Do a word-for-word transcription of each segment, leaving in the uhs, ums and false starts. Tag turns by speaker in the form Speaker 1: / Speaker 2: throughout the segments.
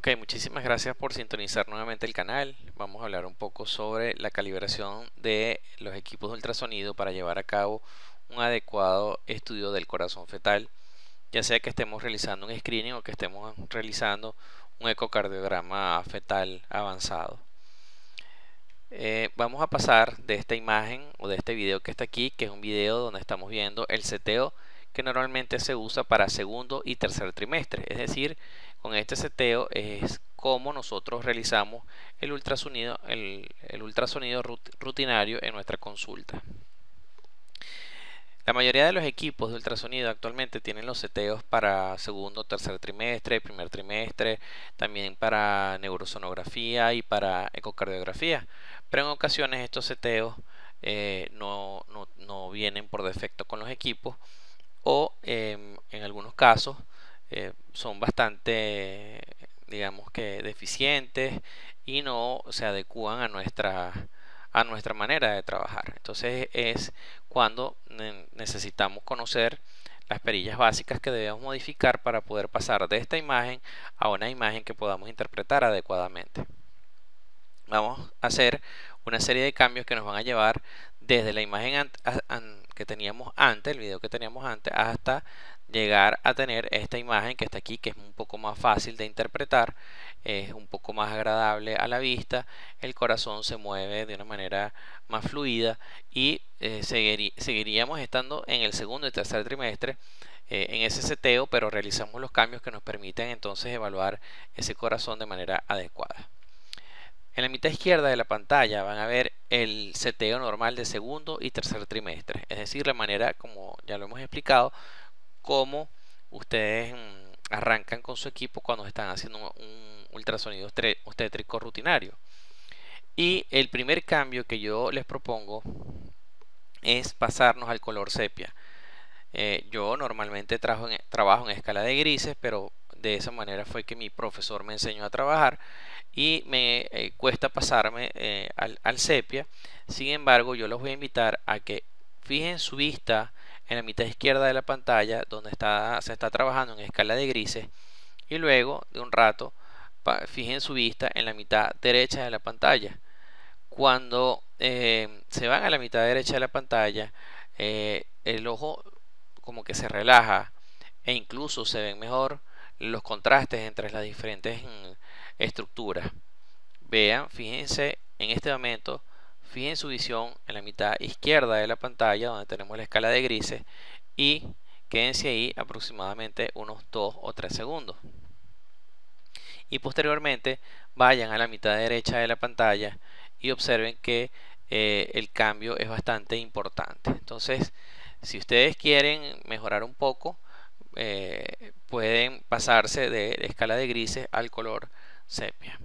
Speaker 1: Ok, muchísimas gracias por sintonizar nuevamente el canal. Vamos a hablar un poco sobre la calibración de los equipos de ultrasonido para llevar a cabo un adecuado estudio del corazón fetal, ya sea que estemos realizando un screening o que estemos realizando un ecocardiograma fetal avanzado. Eh, vamos a pasar de esta imagen o de este video que está aquí, que es un video donde estamos viendo el seteo que normalmente se usa para segundo y tercer trimestre. Es decir, con este seteo es como nosotros realizamos el ultrasonido, el, el ultrasonido rutinario en nuestra consulta. La mayoría de los equipos de ultrasonido actualmente tienen los seteos para segundo, tercer trimestre, primer trimestre, también para neurosonografía y para ecocardiografía. Pero en ocasiones estos seteos eh, no, no, no vienen por defecto con los equipos o eh, en algunos casos eh, son bastante, digamos que deficientes y no se adecúan a nuestra a nuestra manera de trabajar. Entonces es cuando necesitamos conocer las perillas básicas que debemos modificar para poder pasar de esta imagen a una imagen que podamos interpretar adecuadamente. Vamos a hacer una serie de cambios que nos van a llevar desde la imagen que teníamos antes, el video que teníamos antes, hasta llegar a tener esta imagen que está aquí, que es un poco más fácil de interpretar, es un poco más agradable a la vista, el corazón se mueve de una manera más fluida y eh, seguirí, seguiríamos estando en el segundo y tercer trimestre eh, en ese seteo, pero realizamos los cambios que nos permiten entonces evaluar ese corazón de manera adecuada. En la mitad izquierda de la pantalla van a ver el seteo normal de segundo y tercer trimestre, es decir, la manera, como ya lo hemos explicado, cómo ustedes arrancan con su equipo cuando están haciendo un ultrasonido obstétrico rutinario. Y el primer cambio que yo les propongo es pasarnos al color sepia. Eh, yo normalmente trabajo en, trabajo en escala de grises, pero de esa manera fue que mi profesor me enseñó a trabajar y me eh, cuesta pasarme eh, al, al sepia. Sin embargo, yo los voy a invitar a que fijen su vista en la mitad izquierda de la pantalla donde está, se está trabajando en escala de grises, y luego de un rato fijen su vista en la mitad derecha de la pantalla. Cuando eh, se van a la mitad derecha de la pantalla, eh, el ojo como que se relaja e incluso se ven mejor los contrastes entre las diferentes mm, estructuras. Vean, fíjense en este momento, fijen su visión en la mitad izquierda de la pantalla donde tenemos la escala de grises y quédense ahí aproximadamente unos dos o tres segundos. Y posteriormente vayan a la mitad derecha de la pantalla y observen que eh, el cambio es bastante importante. Entonces, si ustedes quieren mejorar un poco, eh, pueden pasarse de la escala de grises al color sepia.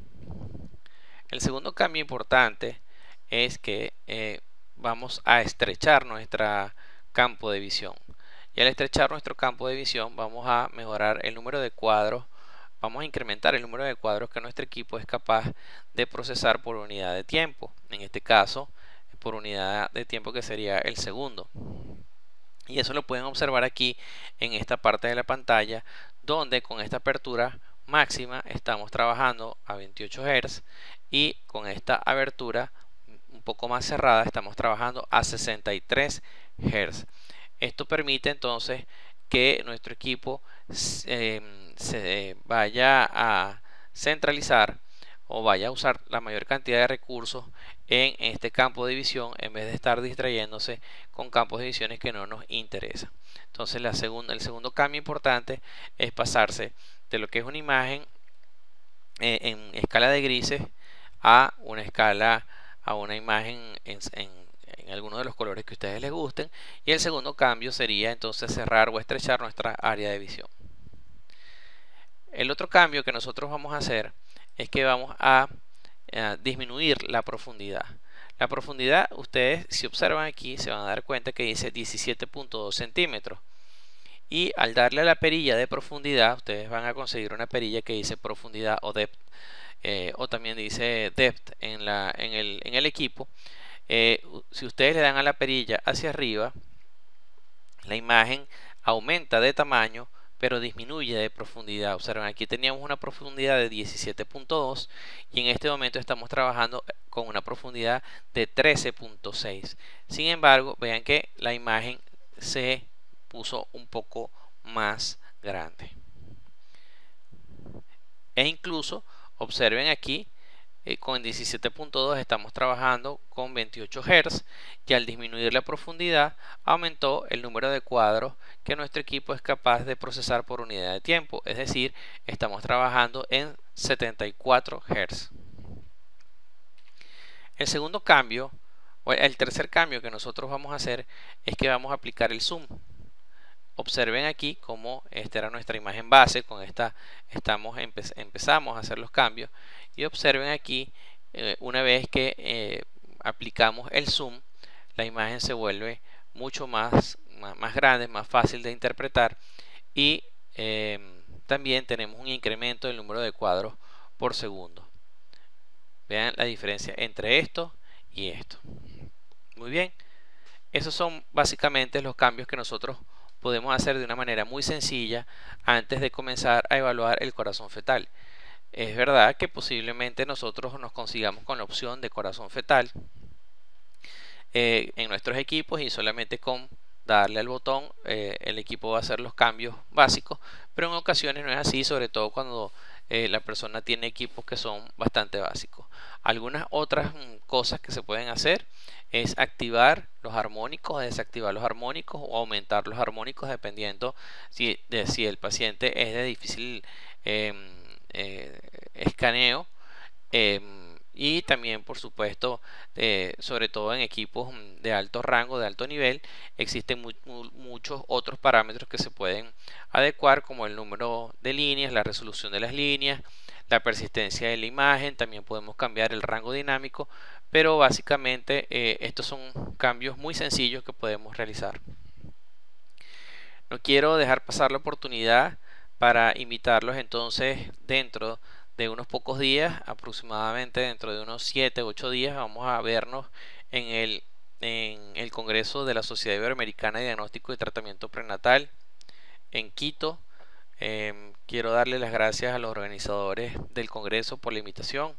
Speaker 1: El segundo cambio importante es que eh, vamos a estrechar nuestro campo de visión. Y al estrechar nuestro campo de visión vamos a mejorar el número de cuadros, vamos a incrementar el número de cuadros que nuestro equipo es capaz de procesar por unidad de tiempo. En este caso, por unidad de tiempo que sería el segundo. Y eso lo pueden observar aquí en esta parte de la pantalla, donde con esta apertura máxima estamos trabajando a veintiocho hertz y con esta abertura un poco más cerrada estamos trabajando a sesenta y tres hertz. Esto permite entonces que nuestro equipo eh, se vaya a centralizar o vaya a usar la mayor cantidad de recursos en este campo de visión en vez de estar distrayéndose con campos de visiones que no nos interesan. Entonces la segunda, el segundo cambio importante es pasarse de lo que es una imagen eh, en escala de grises a una escala a una imagen en, en, en alguno de los colores que a ustedes les gusten, y el segundo cambio sería entonces cerrar o estrechar nuestra área de visión. El otro cambio que nosotros vamos a hacer es que vamos a, a disminuir la profundidad. La profundidad, ustedes si observan aquí se van a dar cuenta que dice diecisiete punto dos centímetros, y al darle a la perilla de profundidad ustedes van a conseguir una perilla que dice profundidad o depth, eh, o también dice depth en, la, en, el, en el equipo. Eh, si ustedes le dan a la perilla hacia arriba, la imagen aumenta de tamaño, pero disminuye de profundidad. Observen, aquí teníamos una profundidad de diecisiete punto dos y en este momento estamos trabajando con una profundidad de trece punto seis. Sin embargo, vean que la imagen se puso un poco más grande. E incluso, observen aquí, eh, con diecisiete punto dos estamos trabajando con veintiocho hertz y al disminuir la profundidad aumentó el número de cuadros que nuestro equipo es capaz de procesar por unidad de tiempo, es decir, estamos trabajando en setenta y cuatro hertz. El segundo cambio, o el tercer cambio que nosotros vamos a hacer es que vamos a aplicar el zoom. Observen aquí cómo esta era nuestra imagen base, con esta estamos empe empezamos a hacer los cambios y observen aquí eh, una vez que eh, aplicamos el zoom, la imagen se vuelve mucho más, más, más grande, más fácil de interpretar y eh, también tenemos un incremento del número de cuadros por segundo. Vean la diferencia entre esto y esto. Muy bien, esos son básicamente los cambios que nosotros podemos hacer de una manera muy sencilla antes de comenzar a evaluar el corazón fetal. Es verdad que posiblemente nosotros nos consigamos con la opción de corazón fetal eh, en nuestros equipos y solamente con darle al botón eh, el equipo va a hacer los cambios básicos, pero en ocasiones no es así, sobre todo cuando eh, la persona tiene equipos que son bastante básicos. Algunas otras mm, cosas que se pueden hacer es activar los armónicos, desactivar los armónicos o aumentar los armónicos dependiendo si, de si el paciente es de difícil eh, eh, escaneo. Eh, y también por supuesto eh, sobre todo en equipos de alto rango, de alto nivel, existen mu mu muchos otros parámetros que se pueden adecuar, como el número de líneas, la resolución de las líneas, la persistencia de la imagen. También podemos cambiar el rango dinámico, pero básicamente eh, estos son cambios muy sencillos que podemos realizar. No quiero dejar pasar la oportunidad para invitarlos entonces dentro de unos pocos días, aproximadamente dentro de unos siete u ocho días, vamos a vernos en el, en el Congreso de la Sociedad Iberoamericana de Diagnóstico y Tratamiento Prenatal en Quito. Eh, quiero darle las gracias a los organizadores del Congreso por la invitación.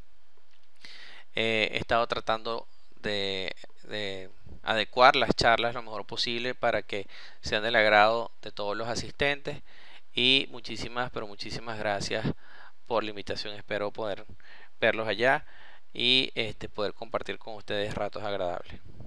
Speaker 1: Eh, he estado tratando de, de adecuar las charlas lo mejor posible para que sean del agrado de todos los asistentes y muchísimas, pero muchísimas gracias por la invitación. Espero poder verlos allá y este, poder compartir con ustedes ratos agradables.